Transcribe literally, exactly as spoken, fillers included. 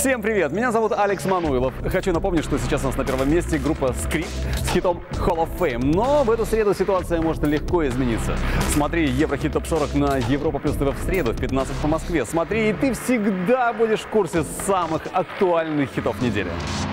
Всем привет! Меня зовут Алекс Мануилов. Хочу напомнить, что сейчас у нас на первом месте группа Skream с хитом Hall of Fame. Но в эту среду ситуация может легко измениться. Смотри Еврохит топ сорок на Европа плюс ТВ в среду в пятнадцать по Москве. Смотри, и ты всегда будешь в курсе самых актуальных хитов недели.